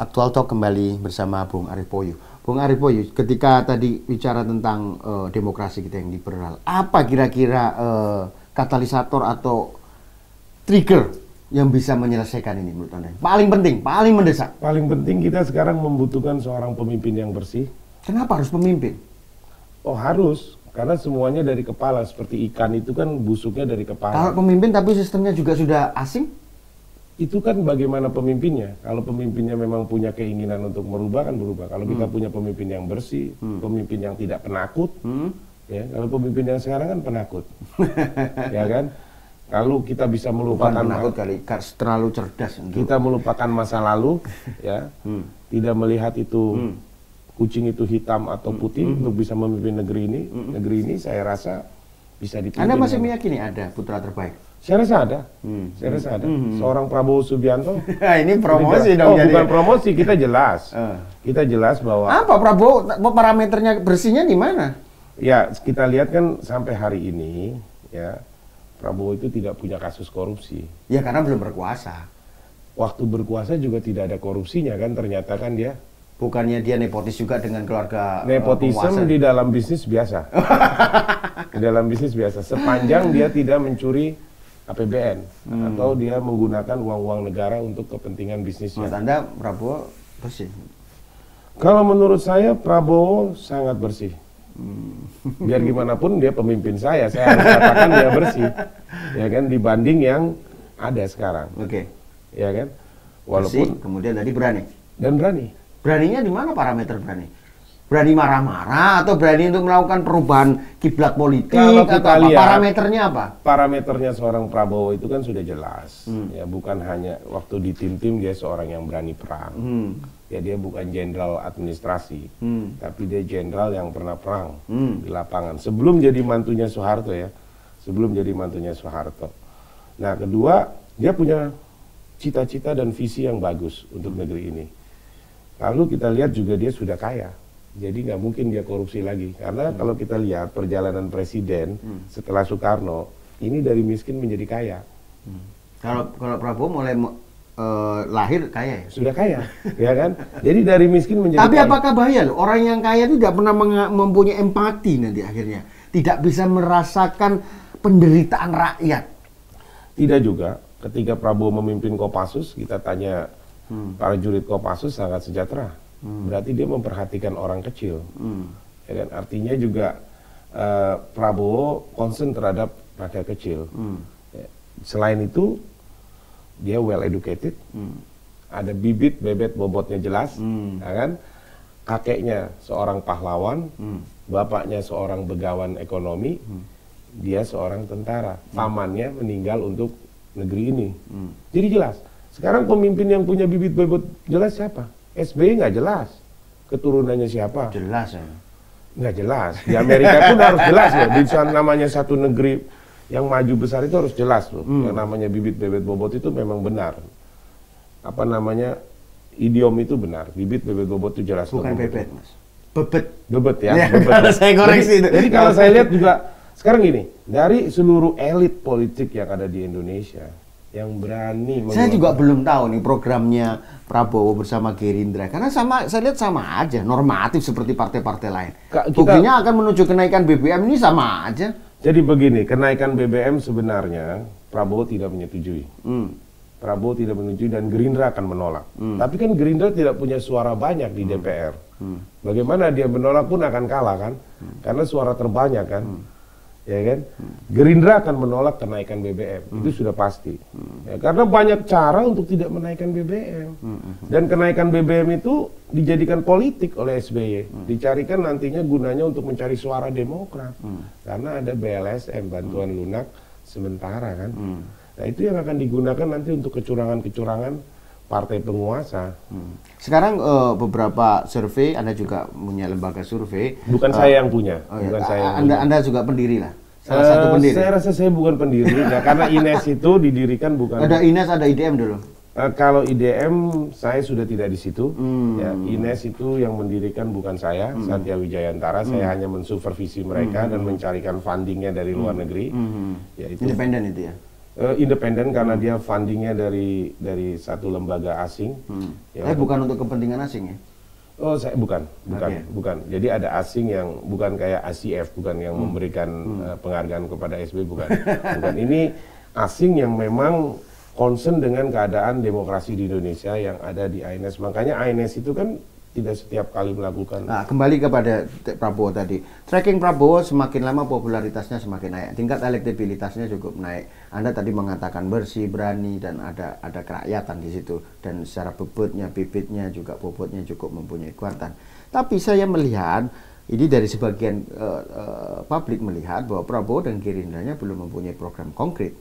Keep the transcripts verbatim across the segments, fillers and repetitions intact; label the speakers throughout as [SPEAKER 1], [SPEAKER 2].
[SPEAKER 1] Aktual Talk kembali bersama Bung Arief Poyo. Bung Arief Poyo, ketika tadi bicara tentang uh, demokrasi kita yang liberal, apa kira-kira uh, katalisator atau trigger yang bisa menyelesaikan ini menurut Anda? Paling penting, paling mendesak.
[SPEAKER 2] Paling penting kita sekarang membutuhkan seorang pemimpin yang bersih.
[SPEAKER 1] Kenapa harus pemimpin?
[SPEAKER 2] Oh harus, karena semuanya dari kepala. Seperti ikan itu kan busuknya dari kepala.
[SPEAKER 1] Kalau pemimpin tapi sistemnya juga sudah asing?
[SPEAKER 2] Itu kan bagaimana pemimpinnya. Kalau pemimpinnya memang punya keinginan untuk merubah, kan berubah. Kalau hmm. kita punya pemimpin yang bersih, hmm. pemimpin yang tidak penakut, hmm. ya. Kalau pemimpin yang sekarang kan penakut, ya kan. Kalau kita bisa melupakan
[SPEAKER 1] Bukan penakut kali, terlalu cerdas.
[SPEAKER 2] Kita melupakan masa lalu, ya, hmm. tidak melihat itu hmm. kucing itu hitam atau putih hmm. untuk bisa memimpin negeri ini. Hmm. Negeri ini saya rasa bisa dipimpin.
[SPEAKER 1] Anda masih meyakini ada putra terbaik?
[SPEAKER 2] Saya rasa ada, hmm. saya rasa ada. Hmm. Seorang Prabowo Subianto.
[SPEAKER 1] Ini promosi dong.
[SPEAKER 2] Oh, jadi bukan promosi, kita jelas. Uh. Kita jelas bahwa.
[SPEAKER 1] Apa Prabowo parameternya bersihnya di mana?
[SPEAKER 2] Ya, kita lihat kan sampai hari ini, ya Prabowo itu tidak punya kasus korupsi.
[SPEAKER 1] Ya karena belum berkuasa.
[SPEAKER 2] Waktu berkuasa juga tidak ada korupsinya kan, ternyata kan dia.
[SPEAKER 1] Bukannya dia nepotis juga dengan keluarga
[SPEAKER 2] nepotisme uh, di dalam bisnis biasa. Di dalam bisnis biasa, sepanjang dia tidak mencuri A P B N hmm. atau dia menggunakan uang-uang negara untuk kepentingan bisnisnya.
[SPEAKER 1] Menurut Anda Prabowo bersih?
[SPEAKER 2] Kalau menurut saya Prabowo sangat bersih. Hmm. Biar gimana pun dia pemimpin saya, saya harus katakan dia bersih, ya kan, dibanding yang ada sekarang.
[SPEAKER 1] Oke. Okay.
[SPEAKER 2] Ya kan, walaupun
[SPEAKER 1] bersih, kemudian tadi berani.
[SPEAKER 2] Dan berani.
[SPEAKER 1] Beraninya di mana parameter berani? Berani marah-marah atau berani untuk melakukan perubahan kiblat politik?
[SPEAKER 2] Kalau kita
[SPEAKER 1] atau apa?
[SPEAKER 2] lihat,
[SPEAKER 1] parameternya apa?
[SPEAKER 2] Parameternya seorang Prabowo itu kan sudah jelas.
[SPEAKER 1] Hmm.
[SPEAKER 2] Ya, bukan hanya waktu di tim-tim dia seorang yang berani perang. Hmm. Ya, dia bukan jenderal administrasi, hmm. tapi dia jenderal yang pernah perang hmm. di lapangan. Sebelum jadi mantunya Soeharto ya, sebelum jadi mantunya Soeharto. Nah, kedua, dia punya cita-cita dan visi yang bagus untuk hmm. negeri ini. Lalu kita lihat juga dia sudah kaya. Jadi nggak mungkin dia korupsi lagi. Karena hmm. kalau kita lihat perjalanan presiden hmm. setelah Soekarno, ini dari miskin menjadi kaya.
[SPEAKER 1] Hmm. Kalau kalau Prabowo mulai uh, lahir kaya ya?
[SPEAKER 2] Sudah kaya, ya kan? Jadi dari miskin menjadi
[SPEAKER 1] Tapi
[SPEAKER 2] kaya.
[SPEAKER 1] apakah bahaya loh? Orang yang kaya itu tidak pernah mempunyai empati nanti akhirnya. Tidak bisa merasakan penderitaan rakyat.
[SPEAKER 2] Tidak juga. Ketika Prabowo memimpin Kopassus, kita tanya hmm. para jurid Kopassus sangat sejahtera. Hmm. Berarti dia memperhatikan orang kecil, hmm. ya kan? Artinya juga uh, Prabowo concern terhadap rakyat kecil. Hmm. Ya. Selain itu dia well educated, hmm. ada bibit bebet bobotnya jelas, hmm. ya kan? Kakeknya seorang pahlawan, hmm. bapaknya seorang begawan ekonomi, hmm. dia seorang tentara. Hmm. Pamannya meninggal untuk negeri ini. Hmm. Jadi jelas. Sekarang pemimpin yang punya bibit bebet jelas siapa? S B Y nggak jelas keturunannya siapa.
[SPEAKER 1] Jelas ya.
[SPEAKER 2] Nggak jelas. Di Amerika pun harus jelas loh. Di sana namanya satu negeri yang maju besar itu harus jelas loh. Hmm. Yang namanya bibit bebet bobot itu memang benar. Apa namanya idiom itu benar. Bibit bebet bobot itu jelas.
[SPEAKER 1] Bukan bebet mas. Bebet.
[SPEAKER 2] Bebet ya.
[SPEAKER 1] Ya
[SPEAKER 2] bebet.
[SPEAKER 1] kalau saya koreksi
[SPEAKER 2] jadi,
[SPEAKER 1] itu.
[SPEAKER 2] Jadi kalau saya lihat juga sekarang gini, dari seluruh elit politik yang ada di Indonesia, yang berani.
[SPEAKER 1] Saya juga belum tahu nih programnya Prabowo bersama Gerindra, karena sama saya lihat sama aja, normatif seperti partai-partai lain. Kita, buktinya akan menuju kenaikan B B M ini sama aja.
[SPEAKER 2] Jadi begini, kenaikan B B M sebenarnya Prabowo tidak menyetujui. Hmm. Prabowo tidak menyetujui dan Gerindra akan menolak. Hmm. Tapi kan Gerindra tidak punya suara banyak di hmm. D P R. Hmm. Bagaimana dia menolak pun akan kalah kan? Hmm. Karena suara terbanyak kan. Hmm. Ya kan, hmm. Gerindra akan menolak kenaikan B B M, hmm. itu sudah pasti. Hmm. Ya, karena banyak cara untuk tidak menaikkan B B M. Hmm. Dan kenaikan B B M itu dijadikan politik oleh S B Y, hmm. dicarikan nantinya gunanya untuk mencari suara Demokrat, hmm. karena ada B L S M, bantuan hmm. lunak sementara kan. Hmm. Nah itu yang akan digunakan nanti untuk kecurangan-kecurangan partai penguasa. Hmm.
[SPEAKER 1] Sekarang uh, beberapa survei, Anda juga punya lembaga survei.
[SPEAKER 2] Bukan uh, saya yang punya.
[SPEAKER 1] Oh
[SPEAKER 2] bukan
[SPEAKER 1] ya,
[SPEAKER 2] saya yang
[SPEAKER 1] anda,
[SPEAKER 2] punya.
[SPEAKER 1] Anda juga pendiri lah. Salah
[SPEAKER 2] uh,
[SPEAKER 1] satu pendiri.
[SPEAKER 2] Saya rasa saya bukan pendiri, ya, karena I N E S itu didirikan bukan.
[SPEAKER 1] Ada I N E S, ada I D M dulu.
[SPEAKER 2] Uh, kalau I D M saya sudah tidak di situ. Hmm. Ya, I N E S itu yang mendirikan bukan saya, hmm. Satya Wijayantara. Hmm. Saya hanya mensupervisi mereka hmm. dan mencarikan fundingnya dari luar hmm. negeri. Hmm.
[SPEAKER 1] Ya, itu. Independen itu ya.
[SPEAKER 2] uh, independen karena dia fundingnya dari dari satu lembaga asing.
[SPEAKER 1] Hmm.
[SPEAKER 2] Ya,
[SPEAKER 1] eh bukan untuk kepentingan asing ya?
[SPEAKER 2] Oh, saya bukan, bukan,
[SPEAKER 1] okay.
[SPEAKER 2] bukan. Jadi ada asing yang bukan kayak A C F, bukan yang hmm. memberikan hmm. Uh, penghargaan kepada S B, bukan. Bukan. Ini asing yang memang concern dengan keadaan demokrasi di Indonesia yang ada di A I N S. Makanya A I N S itu kan tidak setiap kali melakukan.
[SPEAKER 1] Nah, kembali kepada Prabowo tadi. Tracking Prabowo semakin lama popularitasnya semakin naik, tingkat elektabilitasnya cukup naik. Anda tadi mengatakan bersih, berani, dan ada ada kerakyatan di situ. Dan secara bobotnya, bibitnya juga bobotnya cukup mempunyai kekuatan. Tapi saya melihat ini dari sebagian uh, uh, publik melihat bahwa Prabowo dan Gerindra belum mempunyai program konkret.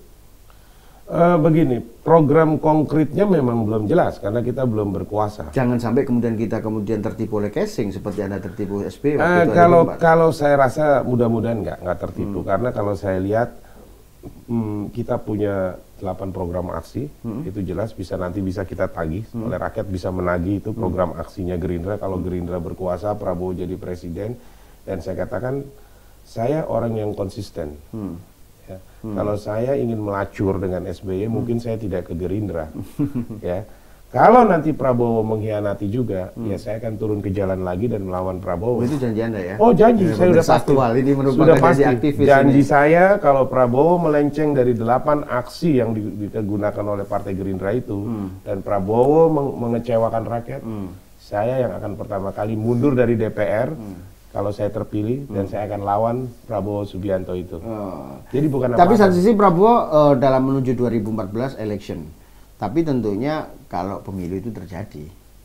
[SPEAKER 2] Uh, begini, program konkretnya memang belum jelas karena kita belum berkuasa.
[SPEAKER 1] Jangan sampai kemudian kita kemudian tertipu oleh casing seperti Anda tertipu S B.
[SPEAKER 2] Uh, kalau kalau saya rasa mudah-mudahan nggak nggak tertipu hmm. karena kalau saya lihat hmm, kita punya delapan program aksi hmm. itu jelas bisa nanti bisa kita tagih hmm. oleh rakyat, bisa menagih itu program hmm. aksinya Gerindra. Kalau Gerindra berkuasa, Prabowo jadi presiden, dan saya katakan saya orang yang konsisten. Hmm. Ya. Hmm. Kalau saya ingin melacur dengan S B Y, hmm. mungkin saya tidak ke Gerindra. Ya, kalau nanti Prabowo mengkhianati juga, hmm. ya saya akan turun ke jalan lagi dan melawan Prabowo.
[SPEAKER 1] Oh, itu janji Anda ya?
[SPEAKER 2] Oh, janji,
[SPEAKER 1] ya,
[SPEAKER 2] saya sudah pasti.
[SPEAKER 1] Ini
[SPEAKER 2] sudah pasti. Janji
[SPEAKER 1] ini.
[SPEAKER 2] saya kalau Prabowo melenceng dari delapan aksi yang digunakan oleh Partai Gerindra itu, hmm. dan Prabowo meng mengecewakan rakyat, hmm. saya yang akan pertama kali mundur dari D P R. Hmm. Kalau saya terpilih hmm. dan saya akan lawan Prabowo Subianto itu. Oh. Jadi bukan apa-apa.
[SPEAKER 1] Tapi satu sisi Prabowo uh, dalam menuju dua ribu empat belas election. Tapi tentunya kalau pemilu itu terjadi.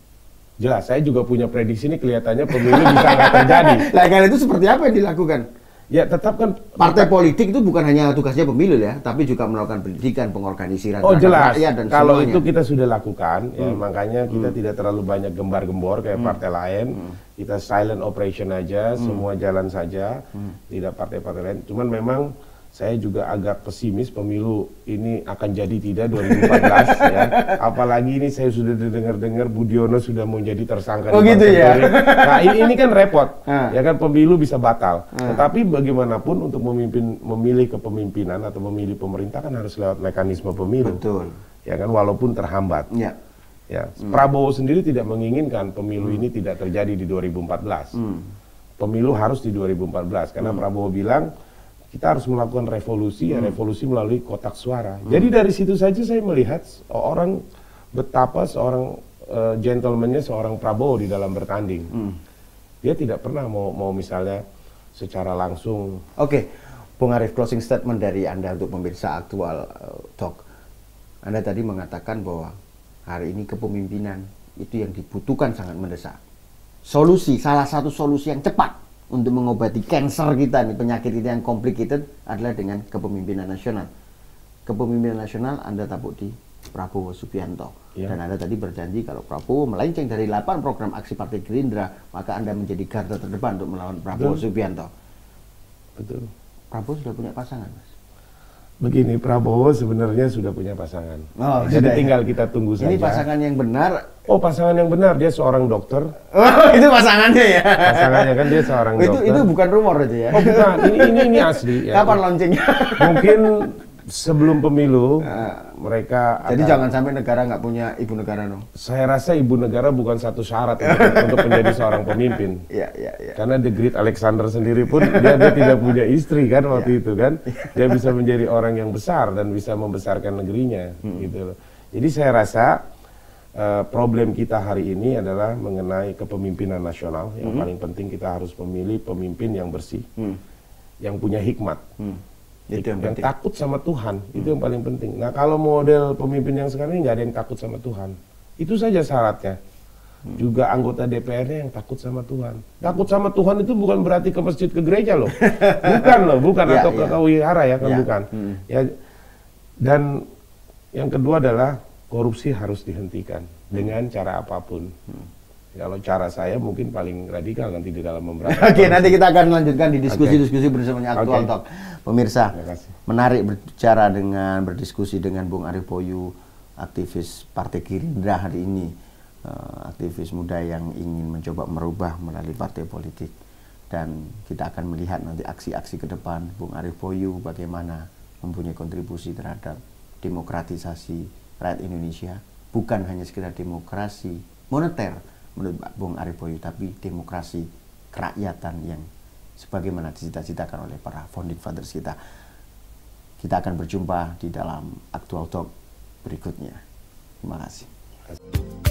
[SPEAKER 2] Jelas, saya juga punya prediksi ini kelihatannya pemilu bisa nggak terjadi.
[SPEAKER 1] Nah, kalau itu seperti apa yang dilakukan?
[SPEAKER 2] Ya tetap kan
[SPEAKER 1] partai politik itu bukan hanya tugasnya pemilu ya, tapi juga melakukan pendidikan, pengorganisiran.
[SPEAKER 2] Oh jelas.
[SPEAKER 1] Dan
[SPEAKER 2] kalau
[SPEAKER 1] semuanya.
[SPEAKER 2] itu kita sudah lakukan, hmm. ya makanya kita hmm. tidak terlalu banyak gembar-gembor kayak hmm. partai lain. Hmm. Kita silent operation aja, hmm. semua jalan saja, hmm. tidak partai-partai lain. Cuman memang saya juga agak pesimis pemilu ini akan jadi tidak dua ribu empat belas ya. Apalagi ini saya sudah dengar-dengar Budiono sudah mau jadi tersangka.
[SPEAKER 1] Oh
[SPEAKER 2] di
[SPEAKER 1] gitu ya.
[SPEAKER 2] Nah ini, ini kan repot,
[SPEAKER 1] ha.
[SPEAKER 2] ya kan pemilu bisa batal.
[SPEAKER 1] Ha.
[SPEAKER 2] Tetapi bagaimanapun untuk memimpin, memilih kepemimpinan atau memilih pemerintah kan harus lewat mekanisme pemilu.
[SPEAKER 1] Betul.
[SPEAKER 2] Ya kan walaupun terhambat.
[SPEAKER 1] Ya.
[SPEAKER 2] Ya, hmm. Prabowo sendiri tidak menginginkan pemilu hmm. ini tidak terjadi di dua ribu empat belas. Hmm. Pemilu harus di dua ribu empat belas karena hmm. Prabowo bilang kita harus melakukan revolusi, hmm. ya revolusi melalui kotak suara. Hmm. Jadi dari situ saja saya melihat orang betapa seorang uh, gentleman-nya seorang Prabowo di dalam bertanding. Hmm. Dia tidak pernah mau mau misalnya secara langsung.
[SPEAKER 1] Oke, okay. Bung Arief, closing statement dari Anda untuk pemirsa Aktual uh, Talk. Anda tadi mengatakan bahwa hari ini kepemimpinan itu yang dibutuhkan sangat mendesak. Solusi, salah satu solusi yang cepat untuk mengobati kanker kita, nih, penyakit kita yang complicated adalah dengan kepemimpinan nasional. Kepemimpinan nasional Anda tabuk di Prabowo Subianto. Ya. Dan Anda tadi berjanji kalau Prabowo melenceng dari delapan program aksi Partai Gerindra, maka Anda menjadi garda terdepan untuk melawan Prabowo Betul. Subianto.
[SPEAKER 2] Betul.
[SPEAKER 1] Prabowo sudah punya pasangan, Mas?
[SPEAKER 2] Begini, Prabowo sebenarnya sudah punya pasangan.
[SPEAKER 1] Oh,
[SPEAKER 2] jadi tinggal kita tunggu saja.
[SPEAKER 1] Ini pasangan yang benar.
[SPEAKER 2] Oh, pasangan yang benar, dia seorang dokter.
[SPEAKER 1] Oh, itu pasangannya ya.
[SPEAKER 2] Pasangannya kan dia seorang
[SPEAKER 1] oh, itu,
[SPEAKER 2] dokter.
[SPEAKER 1] Itu bukan rumor itu ya.
[SPEAKER 2] Oh, bukan. Ini ini ini asli ya.
[SPEAKER 1] Kapan launchingnya?
[SPEAKER 2] Mungkin sebelum pemilu uh, mereka
[SPEAKER 1] jadi
[SPEAKER 2] akan,
[SPEAKER 1] jangan sampai negara nggak punya ibu negara dong.
[SPEAKER 2] Saya rasa ibu negara bukan satu syarat untuk, untuk menjadi seorang pemimpin.
[SPEAKER 1] Iya, iya, iya.
[SPEAKER 2] Karena The Great Alexander sendiri pun dia, dia tidak punya istri kan waktu ya. itu kan. Dia bisa menjadi orang yang besar dan bisa membesarkan negerinya hmm. gitu. Jadi saya rasa uh, problem kita hari ini adalah mengenai kepemimpinan nasional. Yang hmm. paling penting kita harus memilih pemimpin yang bersih, hmm. yang punya hikmat. Hmm. Itu yang, yang takut sama Tuhan, hmm. itu yang paling penting. Nah kalau model pemimpin yang sekarang ini nggak ada yang takut sama Tuhan, itu saja syaratnya. Hmm. Juga anggota D P R-nya yang takut sama Tuhan. Takut sama Tuhan itu bukan berarti ke masjid, ke gereja loh, bukan loh, bukan ya, atau ya. ke wihara ya kan ya. bukan. Hmm. Ya dan yang kedua adalah korupsi harus dihentikan hmm. dengan cara apapun. Hmm. Kalau cara saya mungkin paling radikal nanti di dalam memberantas.
[SPEAKER 1] Oke, nanti kita akan lanjutkan di diskusi-diskusi bersama Aktual okay. Talk. Pemirsa, menarik berbicara dengan, berdiskusi dengan Bung Arief Poyu, aktivis Partai Gerindra hari ini. Uh, aktivis muda yang ingin mencoba merubah melalui partai politik. Dan kita akan melihat nanti aksi-aksi ke depan Bung Arief Poyu bagaimana mempunyai kontribusi terhadap demokratisasi rakyat Indonesia, bukan hanya sekedar demokrasi moneter menurut Pak Bung Arief-Poyo, tapi demokrasi kerakyatan yang sebagaimana dicita-citakan oleh para founding fathers kita. Kita akan berjumpa di dalam Aktual Talk berikutnya. Terima kasih.